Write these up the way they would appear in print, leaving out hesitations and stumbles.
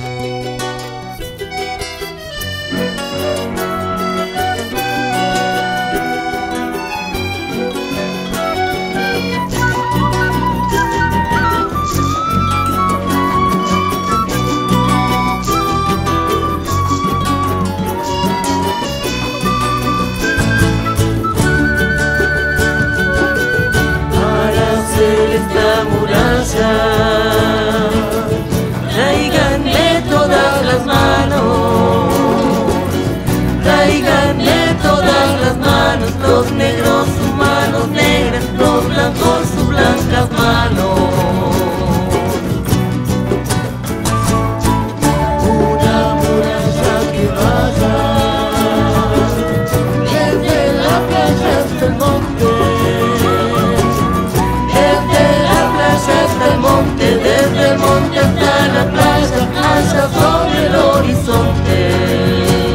Esta muralla, tráiganle todas las manos, tráiganle todas las manos, los negros sus manos negras, los blancos sus blancas manos. Una muralla que vaya desde la playa hasta el monte, hasta el monte, desde el monte hasta la playa, allá sobre el horizonte.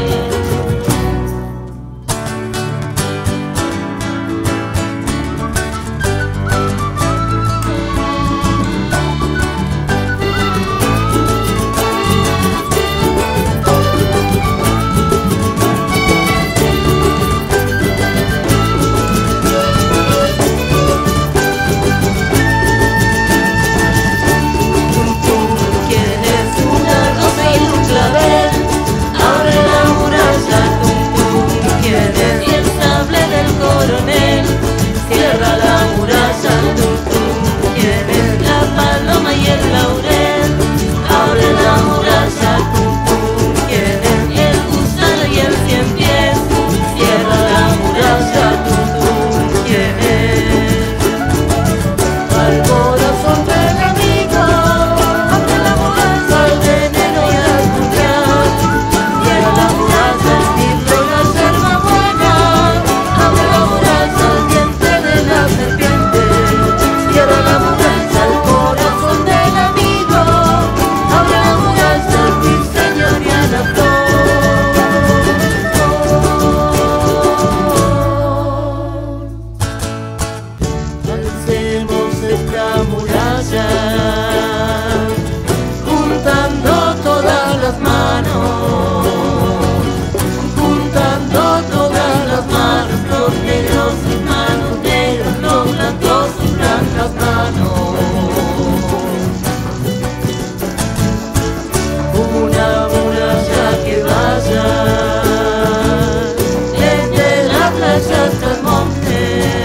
Cierra la muralla, tum tum, ¿quién es? La paloma y el laurel. Abre la muralla, tum tum, ¿quién es? El gusano y el cien pies. Cierra la muralla, tum tum, ¿quién es? Al corazón del amigo, abre la muralla, al veneno y al puñal. Cierra la muralla, el tigre y la yerba buena. Abre la muralla, el diente de la serpiente. Cierra la muralla, el corazón del amigo. Abre la muralla, el ruiseñor y a la flor. Alcemos esta muralla, juntando todas las manos, juntando todas las manos, los negros sus manos negras, los blancos sus blancas manos. Una muralla que vaya desde la playa hasta el monte,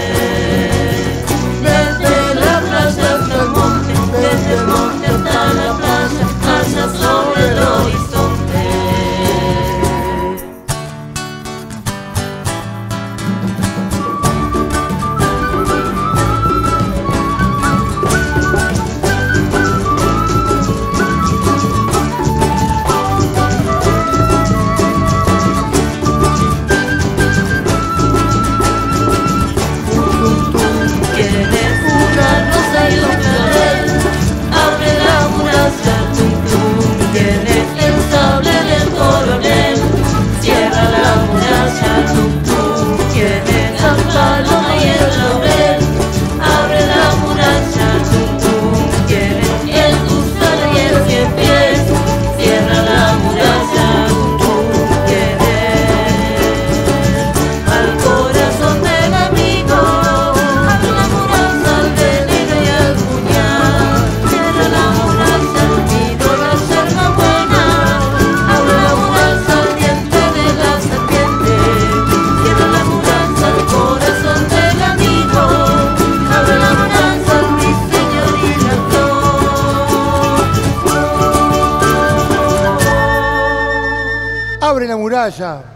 desde la playa hasta el monte, desde el monte hasta la playa, allá sobre el horizonte. ¿Quién es? Una rosa y un clavel. Abre la muralla, tum tum, ¿quién es? El sable del coronel. Cierra la muralla, tum tum, ¿quién es? La paloma y el laurel. Abre la muralla, tum tum, ¿quién es? El gusano y el cien pies. Cierra la muralla, tum tum, ¿quién es? Al corazón del amigo, abre la muralla, al veneno y al puñal. Cierra la muralla, el nido, la yerba buena. Abre la muralla, el diente de la serpiente. Cierra la muralla, el corazón del amigo. Abre la muralla, el ruiseñor y la flor. Abre la muralla.